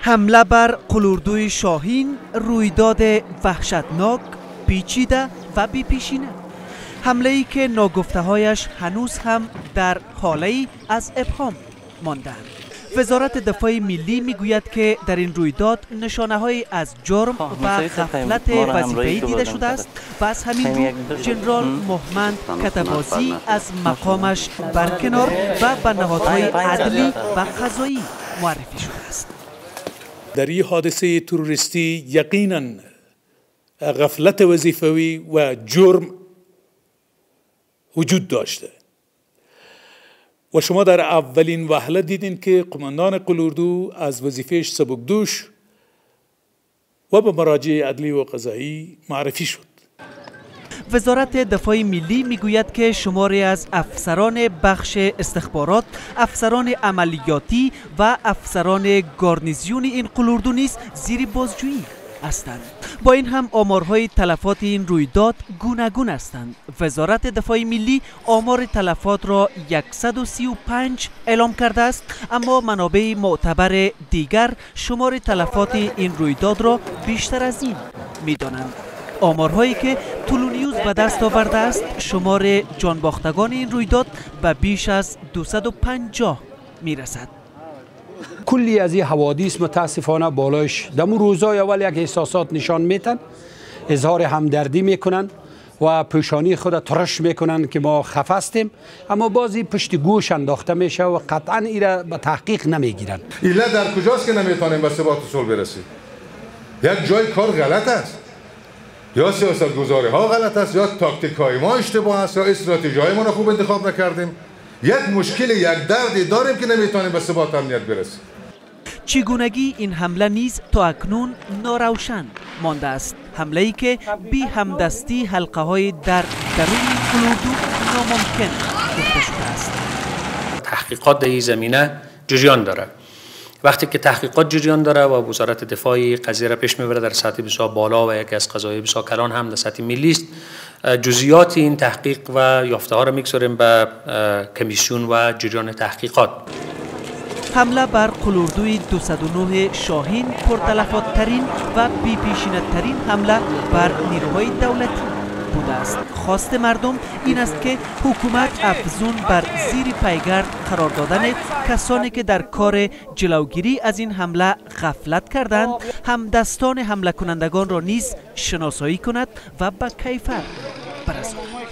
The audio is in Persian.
حمله بر قلوردوی شاهین رویداد وحشتناک، پیچیده و بی‌پیشینه. حمله‌ای که ناگفته‌هایش هنوز هم در حاله‌ای از ابهام مانده‌اند. وزارت دفاع ملی میگوید که در این رویداد نشانه‌هایی از جرم و غفلت وظیفه‌ای دیده شده است و از همین رو ژنرال مهمند کتبازی از مقامش برکنار و به نهادهای عدلی و قضایی معرفی شده است. در این حادثه تروریستی یقیناً غفلت وظیفوی و جرم وجود داشته و شما در اولین وهله دیدین که قماندان قلوردو از وظیفهش سبکدوش و به مراجع عدلی و قضایی معرفی شد. وزارت دفاع ملی میگوید که شماری از افسران بخش استخبارات، افسران عملیاتی و افسران گارنیزیون این قلوردو نیز زیر بازجویی هستند. با این هم آمارهای تلفات این رویداد گوناگون هستند. وزارت دفاع ملی آمار تلفات را 135 اعلام کرده است، اما منابع معتبر دیگر شمار تلفات این رویداد را بیشتر از این می‌دانند. آمارهایی که طلو نیوز به دست آورده است شمار جانباختگان این رویداد به بیش از 250 میرسد. کلی از این حوادث متاسفانه بالایش دمو روزای اول یک احساسات نشان میتن، اظهار همدردی میکنن و پیشانی خود ترش میکنن که ما خفه هستیم، اما بازی پشت گوش انداخته میشه و قطعا ایره به تحقیق نمیگیرن. علت در کجاست که نمیتونیم به ثبات و صلح برسیم؟ یک جای کار غلط است، یا سیاستگزاری ها غلط است، یا تاکتیک های ما اشتباه است، یا استراتژی های ما را خوب انتخاب نکردیم. یک مشکل، یک دردی داریم که نمیتونیم به ثبات امنیت برسیم. چگونگی این حمله نیز تا اکنون ناروشن مانده است. حمله‌ای که بی همدستی حلقه های در درون قلوردو ناممکن گفته شده است. تحقیقات در این زمینه جریان داره. وقتی که تحقیقات جریان داره و وزارت دفاع قضیه را پیش میبره در سطح بسیار بالا و یکی از قضایای بسیار کلان هم در سطح ملی است، جزئیات این تحقیق و یافته ها را میگذاریم به کمیسیون و جریان تحقیقات. حمله بر قلوردوی 209 شاهین پرتلفات ترین و بی‌پیشینه ترین حمله بر نیروهای دولتی بوده است. خواست مردم این است که حکومت افزون بر زیر پیگرد قرار دادن کسانی که در کار جلوگیری از این حمله غفلت کردند، همدستان حمله کنندگان را نیز شناسایی کند و به کیفر برساند.